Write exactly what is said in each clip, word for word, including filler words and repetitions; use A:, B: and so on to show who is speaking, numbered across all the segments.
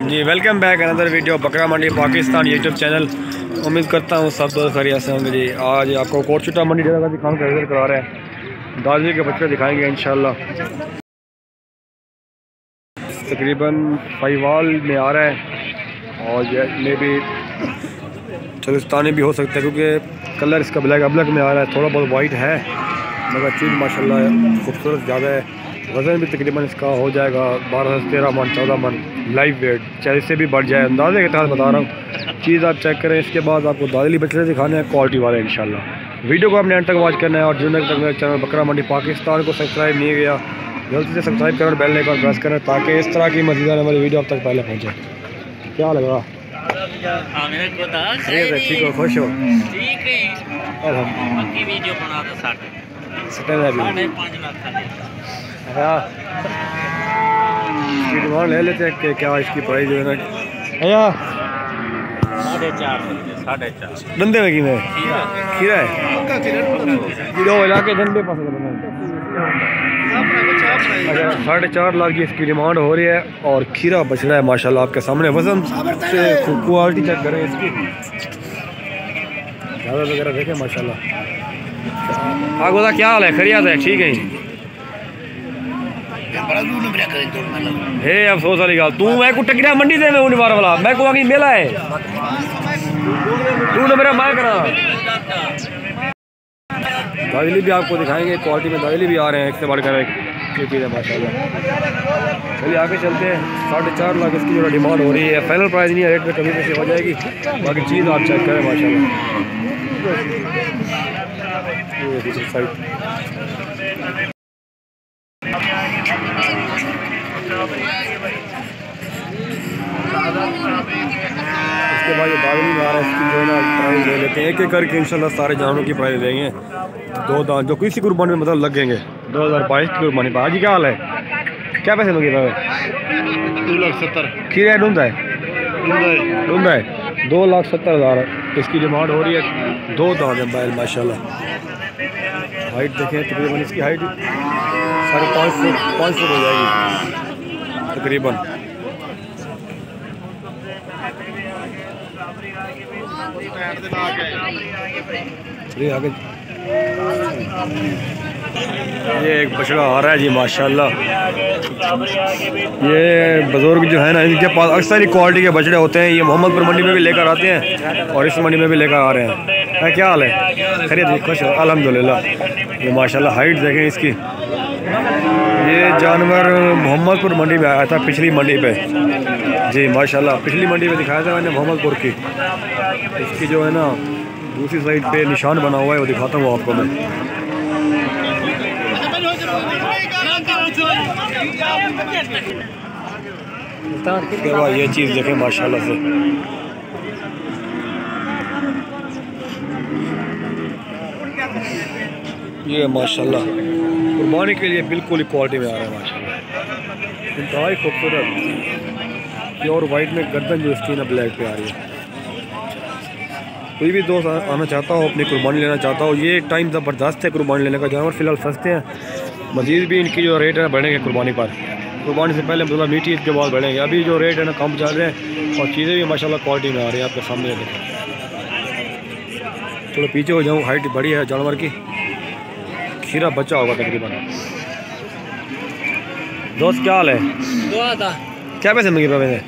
A: जी welcome back another video बकरा मंडी Pakistan YouTube channel. उम्मीद करता हूँ सब दोस्त खैरियत से होंगे। जी आज आपको कोटशुटा मंडी जगह का दिखाऊंगा, इधर करा रहे हैं दादी के बच्चे दिखाएंगे इंशाल्लाह। तकरीबन फाइवाल में आ रहा है और ये मे भी चलिस्तानी भी हो सकता है क्योंकि कलर इसका ब्लैक अब्लक में आ रहा है, थोड़ा बहुत वाइट है मगर चीज़ माशाल्लाह खूबसूरत ज़्यादा है। वज़न भी तकरीबन इसका हो जाएगा बारह से तेरह मन चौदह मन लाइव वेट, चाहे इससे भी बढ़ जाए, अंदाजे के तहत बता रहा हूँ। चीज़ आप चेक करें। इसके बाद आपको दादली बछड़े दिखाने हैं क्वालिटी वाले इंशाल्लाह। वीडियो को आपने अंत तक वॉच करना है और जुड़ने तक मेरे चैनल बकरा मंडी पाकिस्तान को सब्सक्राइब नहीं किया जल्दी से सब्सक्राइब करें, बेल आइकन प्रेस करें ताकि इस तरह की मज़ीद हमारी वीडियो आप तक पहले पहुँचे। क्या लगा? ठीक हो, खुश हो? डिमांड ले लेते हैं कि क्या इसकी प्राइस जो है ना भैया साढ़े चार साढ़े चार धंधे में की में खीरा है किलो इलाके धंधे पास साढ़े चार लाख की इसकी डिमांड हो रही है और खीरा बछड़ा है माशाल्लाह आपके सामने। वजन से क्वालिटी चेक करें इसकी, ज़्यादा वगैरह देखें माशाल्लाह। आगोदा क्या हाल है? खैरियत है? ठीक है। हे अफसोस वाली गल, तू मैं को टकरिया मंडी दे में उनिवार वाला मैं को आगे मेला है तू ना मेरा मैं करा। दादली भी आपको दिखाएंगे क्वालिटी में, दादली भी आ रहे हैं एक से बढ़कर एक चीज़ है माशाल्लाह। चलिए आगे चलते हैं। साढ़े चार लाख इसकी जो डिमांड हो रही है, फाइनल प्राइस नहीं है, रेट में कमी पेशी हो जाएगी। बाकी चीज़ आप चेक करें माशाल्लाह। इसके बाद ये दादली में आ रहा है, इसकी जो है ना प्राइस ले लेते हैं एक एक करके इंशाल्लाह। सारे जानवरों की प्राइस देंगे। दो दांत जो किसी कुर्बानी में मतलब लगेंगे दो हज़ार बाईस की कुर्बानी पर। आज क्या हाल है? क्या पैसे लोगे भाई? दो लाख सत्तर खीरा ढूंढा है ढूंढा है दो लाख सत्तर हज़ार इसकी डिमांड हो रही है। दो दांत है बैल माशाल्लाह। हाइट देखें तकरीबन इसकी हाइट साढ़े पाँच फुट पाँच फुट हो जाएगी तकरीबन। चलिए आगे। ये एक बछड़ा आ रहा है जी माशाल्लाह। ये बुजुर्ग जो है ना इनके पास अक्सर ही क्वालिटी के बछड़े होते हैं। ये मोहम्मदपुर मंडी में भी लेकर आते हैं और इस मंडी में भी लेकर आ रहे हैं। है क्या हाल है? खैरियत? खुश हो? अल्हम्दुलिल्लाह। ये माशाल्लाह हाइट देखें इसकी। ये जानवर मोहम्मदपुर मंडी में आया था पिछली मंडी पे जी माशाल्लाह। पिछली मंडी में दिखाया था मैंने मोहम्मदपुर की। इसकी जो है ना दूसरी साइड पे निशान बना हुआ है वो दिखाता हूँ आपको मैं। उसके बाद ये चीज़ देखें माशाल्लाह से। ये माशाल्लाह कुर्बानी के लिए बिल्कुल ही क्वालिटी में आ रहा है माशाल्लाह। इंतहाई खूबसूरत प्योर वाइट में गर्दन जो इसकी ना ब्लैक पे आ रही है। कोई भी दोस्त आना चाहता हो, अपनी कुर्बानी लेना चाहता हो, ये टाइम ज़बरदस्त है कुर्बानी लेने का। जानवर फ़िलहाल सस्ते हैं, मज़ीद भी इनकी जो रेट है बढ़ेंगे कुर्बानी पर। कुर्बानी से पहले मतलब मीठी ईद के बाद बढ़ेंगे। अभी जो रेट है ना कम चल रहे हैं और चीज़ें भी माशाल्लाह क्वालिटी में आ रही है आपके सामने देखें। थोड़ा पीछे हो जाऊँ, हाइट बड़ी है जानवर की। खीरा बच्चा होगा तकरीबन। दोस्त क्या हाल है? क्या पैसे मंगे पे?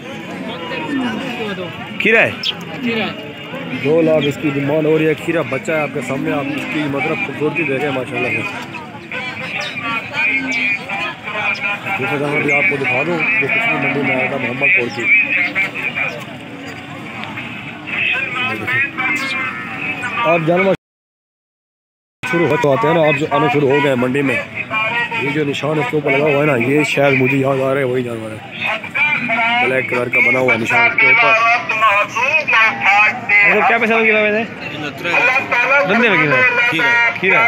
A: खीरा है दो लाख इसकी डिमांड हो रही है। खीरा बच्चा है आपके सामने। आप इसकी मतलब खूबसूरती देखें माशाल्लाह से। दूसरा जानवर भी आपको दिखा दूँ जो पिछली मंडी में आया था मोहम्मदपुर की। आप जानवर शुरू हो तो आते हैं ना, आप जो आने शुरू हो गए मंडी में। ये जो निशान इसके ऊपर लगा हुआ है ना, ये शायद मुझे याद आ रहा है वही जानवर है। ब्लैक कलर का बना हुआ निशान इसके ऊपर। तो क्या पैसा लगे वैसे? धंधे में खीरा खीरा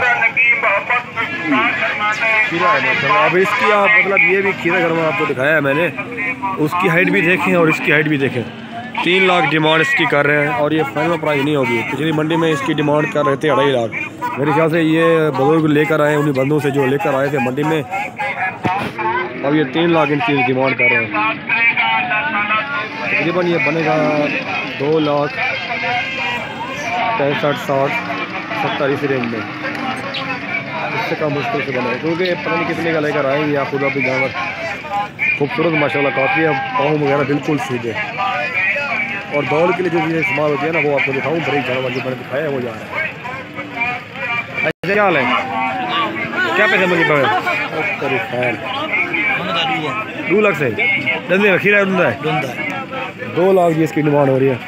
A: खीरा है माशाल्लाह। अब इसकी आप मतलब ये भी खीरा घर आपको दिखाया है मैंने, उसकी हाइट भी देखें और इसकी हाइट भी देखें। तीन लाख डिमांड इसकी कर रहे हैं और ये फाइनल प्राइस नहीं होगी। पिछली मंडी में इसकी डिमांड कर रहे थे अढ़ाई लाख। मेरे ख्याल से ये बुजुर्ग लेकर आए उन्हीं बंदों से जो लेकर आए थे मंडी में। अब ये तीन लाख इनकी डिमांड कर रहे हैं। तकरीबन ये बनेगा दो लाख पैंसठ साठ सत्तर इस रेंज में, इससे कम मुश्किल से बने क्योंकि पता नहीं कितने का लेकर आएंगे आप खुद भी जानवर। खूबसूरत माशाल्लाह काफ़ी है, पाँव वगैरह बिल्कुल सीधे। और दौड़ के लिए जो चीज़ें इस्तेमाल होती है ना वो आपको दिखाऊँ। बड़े जानवर जो मैंने दिखाया है वो जा रहा है। क्या हाल है, क्या पैसे मुझे खैर दो लाख से धंधे खीरा है, दो लाख की इसकी डिमांड हो रही है।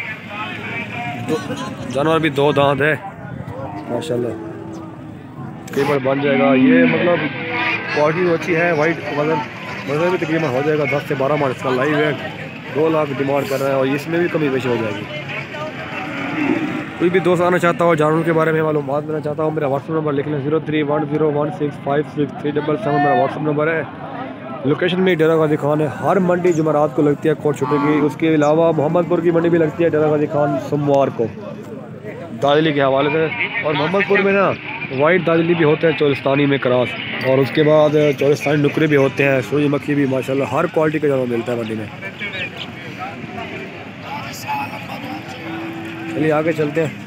A: जानवर भी दो दांत है माशाल्लाह, कई बार बन जाएगा ये। मतलब क्वालिटी तो अच्छी है, वाइट वजन वजन भी तकरीबन हो जाएगा दस से बारह मार्च का लाइव है। दो लाख डिमांड कर रहा है और इसमें भी कमी पेशी हो जाएगी। कोई भी दोस्त आना चाहता हो, जानवर के बारे में मालूमात लेना चाहता हूँ, मेरा व्हाट्सअप नंबर लिख लें zero three one zero one six five six three double seven मेरा व्हाट्सअप नंबर है। लोकेशन में डेरा गाजी खान है, हर मंडी जुमेरात को लगती है कोट छुट्टी की। उसके अलावा मोहम्मदपुर की मंडी भी लगती है डेरा गाजी खान सोमवार को दादली के हवाले से। और मोहम्मदपुर में ना वाइट दादली भी होते हैं चोलिस्तानी में क्रॉस, और उसके बाद चोलिस्तानी नुकरे भी होते हैं, सूरजमुखी भी माशाल्लाह हर क्वालिटी का जानवर मिलता है मंडी में। चलिए आगे चलते हैं।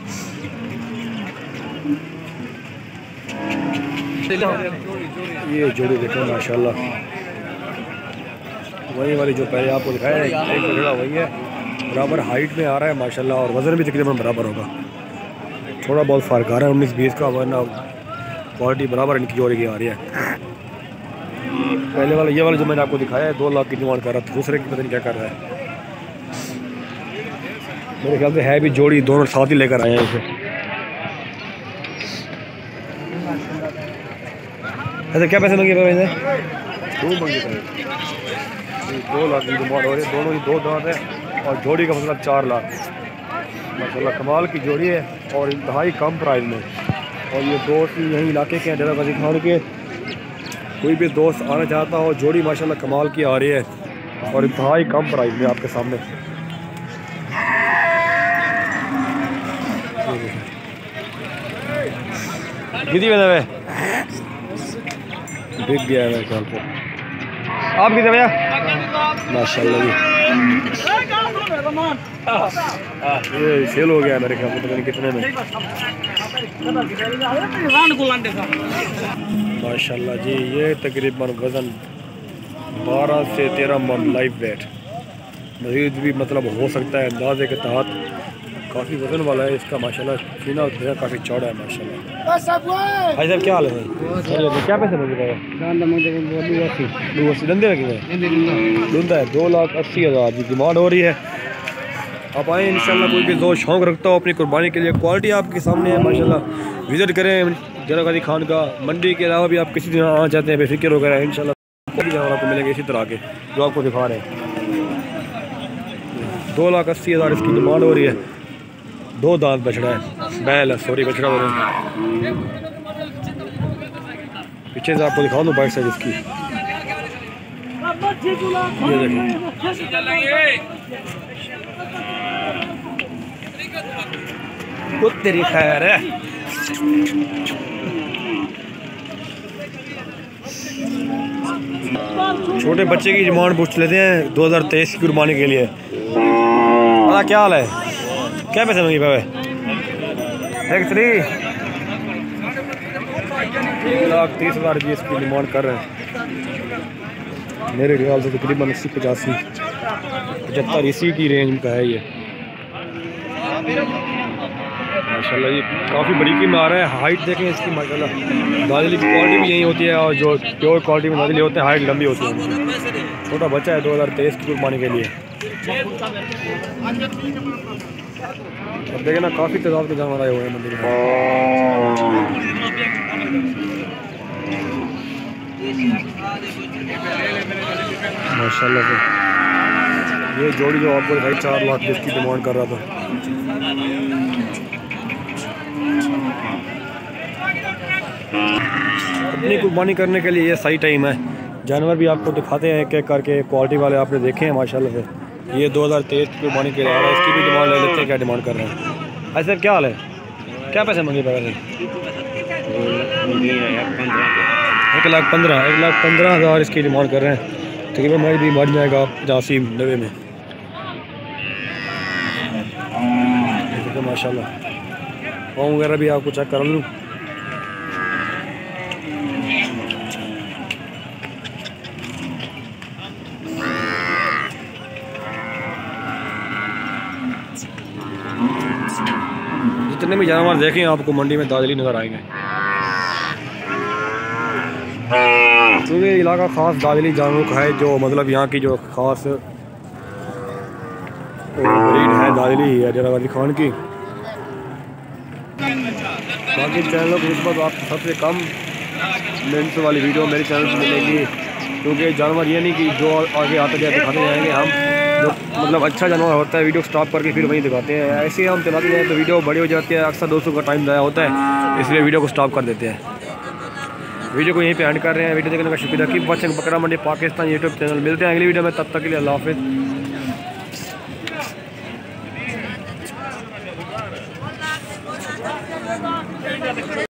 A: ये जोड़ी देखें माशाल्लाह, वही वाली जो पहले आपको दिखाया है एक जोड़ा वही है, बराबर हाइट में आ रहा है माशाल्लाह और वज़न भी तकरीबन बराबर होगा। थोड़ा बहुत फ़र्क आ रहा है उन्नीस बीस का, वरना क्वालिटी बराबर इनकी जोड़ी की आ रही है। पहले वाला ये वाला जो मैंने आपको दिखाया है दो लाख की डिमांड कर रहा था, दूसरे की पता नहीं क्या कर रहा है। मेरे ख्याल से है भी जोड़ी, दोनों साथ ही लेकर आए हैं इसे। ऐसे क्या पैसे मंगे पैसे दो मंगे दो लाख की डिमांड हो रही है, दोनों ही दो दांत है और जोड़ी का मतलब चार लाख माशाल्लाह कमाल की जोड़ी है और इंतहाई कम प्राइस में। और ये दोस्त यहीं इलाके के हैं डेरा गाजी खान के, कोई भी दोस्त आना चाहता हो, जोड़ी माशाल्लाह कमाल की आ रही है और इंतहाई कम प्राइस में आपके सामने। कितनी बना है बिक गया है मेरे ख्याल से। आप कितने भैया माशाल्लाह ये सेल हो गया है मेरे ख्याल से, पता नहीं कितने में माशाल्लाह जी। ये तकरीबन वज़न बारह से तेरह मन लाइव वेट, मज़ीद भी मतलब हो सकता है अंदाजे के तहत। काफ़ी वज़न वाला है इसका माशाल्लाह, सीना जो काफ़ी चौड़ा है माशाल्लाह। भाई साहब क्या हाल है भाई, क्या पैसे लगे भाई? दो अस्सी धंधे लगे हुए धुंधा है, दो लाख अस्सी हज़ार की डिमांड हो रही है। आप आएँ इंशाल्लाह, कोई भी दो शौक़ रखता हो अपनी कुर्बानी के लिए, क्वालिटी आपके सामने है माशाल्लाह। विज़िट करें डेरा गाजी खान का। मंडी के अलावा भी आप किसी दिन आना चाहते हैं बेफिक्र वगैरह इंशाल्लाह जानवर आपको मिलेंगे इसी तरह के जो आपको दिखा रहे हैं। दो लाख अस्सी हज़ार इसकी डिमांड हो रही है। दो दांत बछड़ा है, बैल है सॉरी बछड़ा हो रहा है। पीछे से आपको दिखा दूँ बाइक साइड इसकी, ये देखिए तेरी खैर है। छोटे बच्चे की डिमांड पूछ लेते हैं दो हज़ार तेईस की कुर्बानी के लिए। हाँ क्या हाल है, क्या पैसे मंगी पावे? एक थ्री एक लाख तीस हज़ार की इसकी डिमांड कर रहे हैं मेरे ख्याल से, तकरीबन अस्सी पचासी पचहत्तर इसी की रेंज का है ये माशाल्लाह। ये काफ़ी बरीकी में आ रहा है, हाइट देखें इसकी माशाल्लाह। दादली की क्वालिटी भी यही होती है और जो प्योर क्वालिटी में दादली होते हैं हाइट लंबी होती है। छोटा बच्चा है दो हज़ार तेईस की कुर्बानी के लिए। अब देखें ना काफ़ी तादाद के जानवर आए हुए हैं मंदिर में माशाल्लाह से। ये जोड़ी जो आपको भाई चार लाख इसकी डिमांड कर रहा था। अपनी कुर्बानी करने के लिए ये सही टाइम है। जानवर भी आपको दिखाते हैं एक एक करके, क्वालिटी वाले आपने देखे हैं माशाल्लाह से। ये दो हज़ार तेईस की कुर्बानी के लिए आ रहा है, इसकी भी डिमांड ले लेते हैं क्या डिमांड कर रहे हैं। भाई सर क्या हाल है, क्या पैसे मंगे पैसे? एक लाख पंद्रह एक लाख पंद्रह हज़ार इसकी डिमांड कर रहे हैं, तकरीबन मैं भी मर जाएगा पचासी नब्बे में। माशाल्लाह। पाँव वगैरह भी आपको चेक करा लूँ। जितने भी जानवर देखें आपको मंडी में दादली नज़र आएंगे, क्योंकि तो इलाका ख़ास दादली जानवरों का है, जो मतलब यहाँ की जो ख़ास ब्रीड है दादली है जनाब अली खान की। बाकी चैनलों की निस्बत आपको सबसे कम लेंस वाली वीडियो मेरे चैनल पर मिलेगी, क्योंकि जानवर ये नहीं कि जो आगे आते जाए दिखाते जाएंगे हम, जो मतलब अच्छा जानवर होता है वीडियो स्टॉप करके फिर वहीं दिखाते हैं। ऐसे ही हम चलाते जाए तो वीडियो बड़ी हो जाती है, अक्सर दोस्तों का टाइम ज़ाया होता है, इसलिए वीडियो को स्टॉप कर देते हैं। वीडियो को यहीं पे एंड कर रहे हैं। वीडियो देखने का शुक्रिया। कीप वाचिंग बकरा मंडी पाकिस्तान यूट्यूब चैनल। मिलते हैं अगली वीडियो में, तब तक के लिए अल्लाह हाफिज़।